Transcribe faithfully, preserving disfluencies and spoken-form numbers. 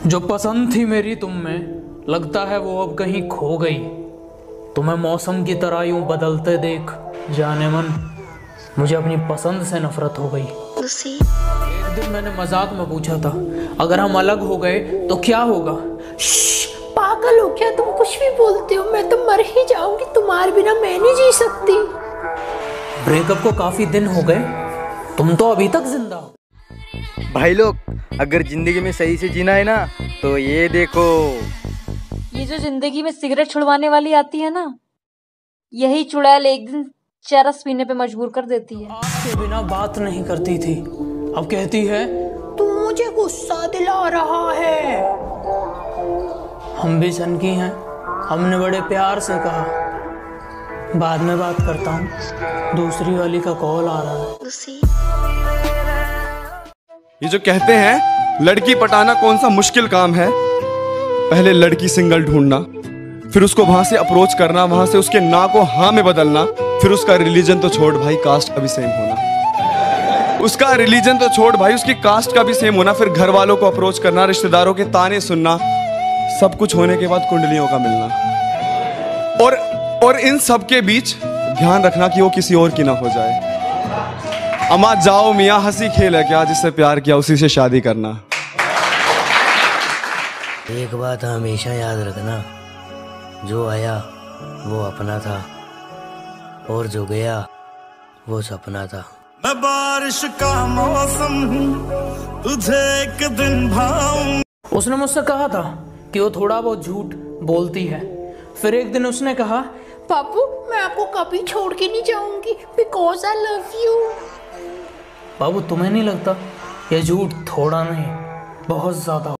जो पसंद थी मेरी तुम में, लगता है वो अब कहीं खो गई। तुम्हें मौसम की तरह यूं बदलते देख जाने मन, मुझे अपनी पसंद से नफरत हो गई। एक दिन मैंने मजाक में पूछा था, अगर हम अलग हो गए तो क्या होगा? पागल हो क्या तुम? कुछ भी बोलते हो, मैं तो मर ही जाऊंगी, तुम्हारे बिना मैं नहीं जी सकती। ब्रेकअप को काफी दिन हो गए, तुम तो अभी तक जिंदा हो। भाई लोग, अगर जिंदगी में सही से जीना है ना तो ये देखो, ये जो जिंदगी में सिगरेट छुड़वाने वाली आती है ना, यही चुड़ैल एक दिन चरस पीने पे मजबूर कर देती है। आपके बिना बात नहीं करती थी, अब कहती है तू मुझे गुस्सा दिला रहा है। हम भी सनकी हैं, हमने बड़े प्यार से कहा बाद में बात करता हूँ, दूसरी वाली का कॉल आ रहा है। ये जो कहते हैं लड़की पटाना कौन सा मुश्किल काम है, पहले लड़की सिंगल ढूंढना, फिर उसको वहां से अप्रोच करना, वहां से उसके ना को हाँ में बदलना, फिर उसका रिलीजन तो छोड़ भाई, कास्ट का भी सेम होना, उसका रिलीजन तो छोड़ भाई, उसकी कास्ट का भी सेम होना, फिर घर वालों को अप्रोच करना, रिश्तेदारों के ताने सुनना, सब कुछ होने के बाद कुंडलियों का मिलना, और और इन सब के बीच ध्यान रखना कि वो किसी और की ना हो जाए। अम्मा जाओ मियाँ, हंसी खेल है क्या, जिससे प्यार किया उसी से शादी करना। एक बात हमेशा याद रखना, जो आया वो अपना था और जो गया वो सपना था। मैं बारिश का मौसम हूँ, तुझे एक दिन भाऊं। उसने मुझसे कहा था कि वो थोड़ा बहुत झूठ बोलती है। फिर एक दिन उसने कहा, पापू मैं आपको कभी छोड़ के नहीं जाऊंगी, बिकॉज आई लव यू। बाबू तुम्हें नहीं लगता ये झूठ थोड़ा नहीं बहुत ज्यादा